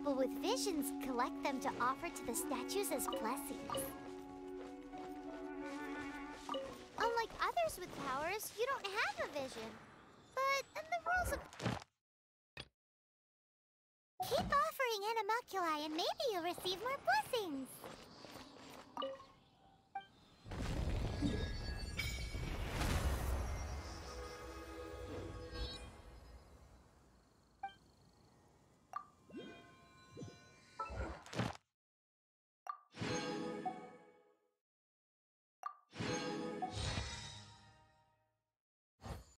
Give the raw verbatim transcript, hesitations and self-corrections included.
people with visions collect them to offer to the statues as blessings. Unlike others with powers, you don't have a vision. But in the rules of... Keep offering animalculi and maybe you'll receive more blessings.